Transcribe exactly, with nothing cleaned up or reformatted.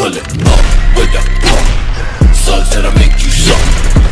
pull it up with the pump. Slugs that'll make you suck.